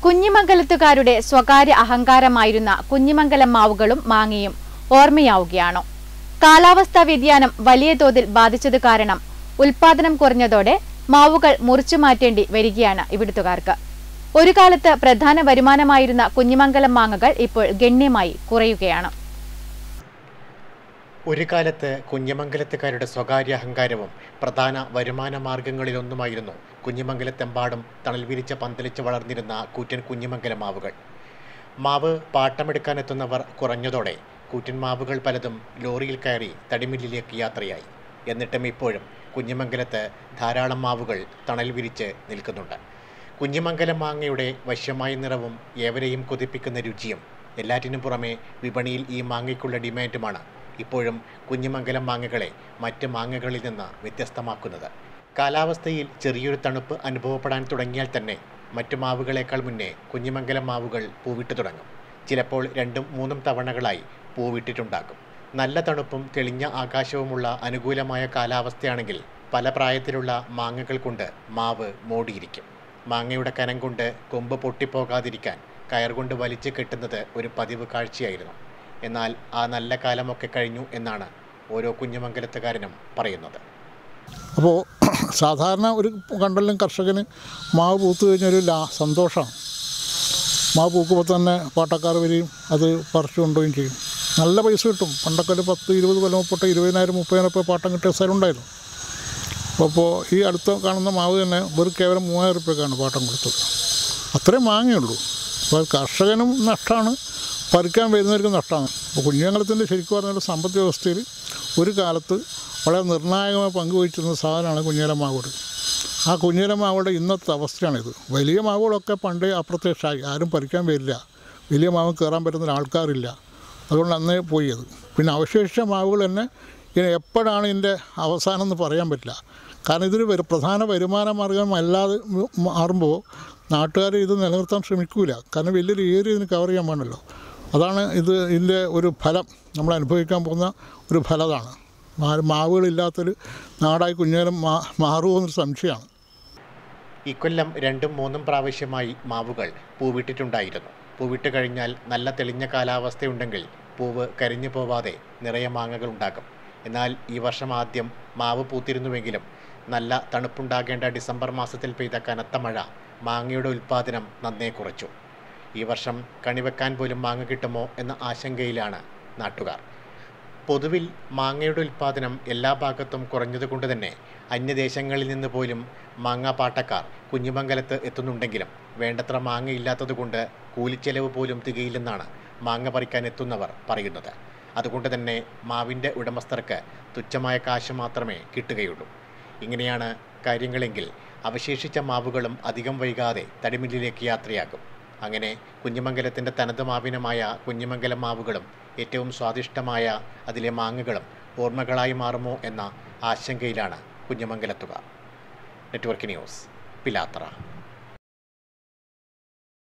കുഞ്ഞിമംഗലത്തുകാരുടെ സ്വകാര്യ അഹങ്കാരമായിരുന്ന കുഞ്ഞിമംഗലം മാവുകളും മാങ്ങയും ഓർമ്മയാവുകയാണോ? കാലാവസ്ഥാ വ്യതിയാനം വലിയ തോതിൽ ബാധിച്ചത് കാരണം ഉൽപാദനം കുറഞ്ഞതോടെ മാവുകൾ മുറിച്ചു മാറ്റേണ്ടി വരികയാണ് ഇവിടുത്തുകാർക്ക്. ഒരു കാലത്ത് പ്രധാന വരുമാനമായിരുന്ന കുഞ്ഞിമംഗലം മാങ്ങകൾ ഇപ്പോൾ ഗണ്യമായി കുറയുകയാണ്. ഒരു കാലത്ത് കുഞ്ഞിമംഗലത്തുകാരുടെ സ്വകാര്യ അഹങ്കാരവും പ്രധാന വരുമാന മാർഗങ്ങളിലൊന്നുമായിരുന്നു കുഞ്ഞിമംഗലത്തെമ്പാടും തണൽ വിരിച്ച പന്തലിച്ച് വളർന്നിരുന്ന കൂറ്റൻ കുഞ്ഞിമംഗലം മാവുകൾ. മാവ് പാട്ടമെടുക്കാനെത്തുന്നവർ കുറഞ്ഞതോടെ കൂറ്റൻ മാവുകൾ പലതും ലോറിയിൽ കയറി തടിമില്ലിലേക്ക് യാത്രയായി. എന്നിട്ടും ഇപ്പോഴും കുഞ്ഞിമംഗലത്ത് ധാരാളം മാവുകൾ തണൽ വിരിച്ച് നിൽക്കുന്നുണ്ട്. കുഞ്ഞിമംഗലം മാങ്ങയുടെ വശ്യമായ നിറവും ഏവരെയും കൊതിപ്പിക്കുന്ന രുചിയും എല്ലാറ്റിനും പുറമെ വിപണിയിൽ ഈ മാങ്ങയ്ക്കുള്ള ഡിമാൻഡുമാണ് ഇപ്പോഴും കുഞ്ഞിമംഗലം മാങ്ങകളെ മറ്റ് മാങ്ങകളിൽ നിന്ന് വ്യത്യസ്തമാക്കുന്നത്. കാലാവസ്ഥയിൽ ചെറിയൊരു തണുപ്പ് അനുഭവപ്പെടാൻ തുടങ്ങിയാൽ തന്നെ മറ്റു മാവുകളേക്കാൾ മുന്നേ കുഞ്ഞിമംഗലം മാവുകൾ പൂവിട്ടു തുടങ്ങും. ചിലപ്പോൾ 2-3 തവണകളായി പൂവിട്ടിട്ടുണ്ടാകും. നല്ല തണുപ്പും തെളിഞ്ഞ ആകാശവുമുള്ള അനുകൂലമായ കാലാവസ്ഥയാണെങ്കിൽ പല പ്രായത്തിലുള്ള മാങ്ങകൾ കൊണ്ട് മാവ് മൂടിയിരിക്കും. മാങ്ങയുടെ കനം കൊണ്ട് കൊമ്പ് പൊട്ടിപ്പോകാതിരിക്കാൻ കയർകൊണ്ട് വലിച്ചു കെട്ടുന്നത് ഒരു പതിവ് കാഴ്ചയായിരുന്നു. എന്നാൽ ആ നല്ല കാലമൊക്കെ കഴിഞ്ഞു എന്നാണ് ഓരോ കുഞ്ഞിമംഗലത്തുകാരനും പറയുന്നത്. അപ്പോൾ സാധാരണ ഒരു കണ്ടലും കർഷകന് മാവ് പൂത്തു കഴിഞ്ഞൊരു സന്തോഷമാണ്. മാവ് പൂക്കുമ്പോൾ തന്നെ പാട്ടക്കാർ വരികയും അത് പറിച്ചു കൊണ്ടുപോവുകയും ചെയ്യും. നല്ല പൈസ കിട്ടും. പണ്ടൊക്കെ ഒരു 10-20 കൊല്ലം മുപ്പോട്ട് 20,000-30,000 രൂപ പാട്ടം കിട്ടിയ സ്ഥലമുണ്ടായിരുന്നു. അപ്പോൾ ഈ അടുത്ത കാണുന്ന മാവ് തന്നെ വെറും കേവലം 3,000 രൂപയ്ക്കാണ് പാട്ടം കൊടുത്തത്. അത്രയും മാങ്ങയുള്ളൂ. അപ്പോൾ കർഷകനും നഷ്ടമാണ്, പറിക്കാൻ വരുന്നവർക്കും നഷ്ടമാണ്. അപ്പോൾ കുഞ്ഞിമംഗലത്തിൻ്റെ ശരിക്കും പറഞ്ഞാൽ സമ്പദ് വ്യവസ്ഥയിൽ ഒരു കാലത്ത് വളരെ നിർണായകമായി പങ്കുവഹിച്ചിരുന്ന സാധനമാണ് കുഞ്ഞിമംഗലം മാവുകൾ. ആ കുഞ്ഞിമംഗലം മാവുകളുടെ ഇന്നത്തെ അവസ്ഥയാണിത്. വലിയ മാവുകളൊക്കെ പണ്ടേ അപ്രത്യക്ഷമായി, ആരും പറിക്കാൻ വരില്ല. വലിയ മാവ് കയറാൻ പറ്റുന്ന ആൾക്കാരില്ല. അതുകൊണ്ട് അന്നേ പോയി അത്. പിന്നെ അവശേഷിച്ച മാവുകൾ തന്നെ ഇനി എപ്പോഴാണ് ഇതിൻ്റെ അവസാനം എന്ന് പറയാൻ പറ്റില്ല. കാരണം ഇതൊരു പ്രധാന വരുമാന മാർഗം അല്ലാതെ മാറുമ്പോൾ നാട്ടുകാർ ഇത് നിലനിർത്താൻ ശ്രമിക്കില്ല. കാരണം വലിയൊരു ഏരിയ ഇതിന് കവർ ചെയ്യാൻ വേണമല്ലോ. അതാണ് ഇതിൻ്റെ ഒരു ഫലം, നമ്മൾ അനുഭവിക്കാൻ പോകുന്ന ഒരു ഫലതാണ്. മാവുകളില്ലാത്തൊരു നാടായി കുഞ്ഞിമംഗലം മാറുമോ എന്നൊരു സംശയമാണ്. ഇക്കൊല്ലം 2-3 പ്രാവശ്യമായി മാവുകൾ പൂവിട്ടിട്ടുണ്ടായിരുന്നു. പൂവിട്ട് കഴിഞ്ഞാൽ നല്ല തെളിഞ്ഞ കാലാവസ്ഥയുണ്ടെങ്കിൽ പൂവ് കരിഞ്ഞു പോവാതെ നിറയെ മാങ്ങകൾ ഉണ്ടാകും. എന്നാൽ ഈ വർഷം ആദ്യം മാവ് പൂത്തിരുന്നുവെങ്കിലും നല്ല തണുപ്പുണ്ടാകേണ്ട ഡിസംബർ മാസത്തിൽ പെയ്ത കനത്ത മഴ മാങ്ങയുടെ ഉൽപ്പാദനം നന്നേ കുറച്ചു. ഈ വർഷം കണിവെക്കാൻ പോലും മാങ്ങ കിട്ടുമോ എന്ന ആശങ്കയിലാണ് നാട്ടുകാർ. പൊതുവിൽ മാങ്ങയുടെ ഉൽപ്പാദനം എല്ലാ ഭാഗത്തും കുറഞ്ഞതുകൊണ്ട് തന്നെ അന്യദേശങ്ങളിൽ നിന്ന് പോലും മാങ്ങാ പാട്ടക്കാർ കുഞ്ഞിമംഗലത്ത് എത്തുന്നുണ്ടെങ്കിലും വേണ്ടത്ര മാങ്ങയില്ലാത്തതുകൊണ്ട് കൂലിച്ചെലവ് പോലും തികയില്ലെന്നാണ് മാങ്ങ പറിക്കാൻ എത്തുന്നവർ പറയുന്നത്. അതുകൊണ്ട് തന്നെ മാവിൻ്റെ ഉടമസ്ഥർക്ക് തുച്ഛമായ കാശ് മാത്രമേ കിട്ടുകയുള്ളൂ. ഇങ്ങനെയാണ് കാര്യങ്ങളെങ്കിൽ അവശേഷിച്ച മാവുകളും അധികം വൈകാതെ തടിമില്ലിലേക്ക് യാത്രയാകും. അങ്ങനെ കുഞ്ഞിമംഗലത്തിൻ്റെ തനത് മാവിനമായ കുഞ്ഞിമംഗലം മാവുകളും ഏറ്റവും സ്വാദിഷ്ടമായ അതിലെ മാങ്ങകളും ഓർമ്മകളായി മാറുമോ എന്ന ആശങ്കയിലാണ് കുഞ്ഞിമംഗലത്തുകാർ. Network news, Pilathara.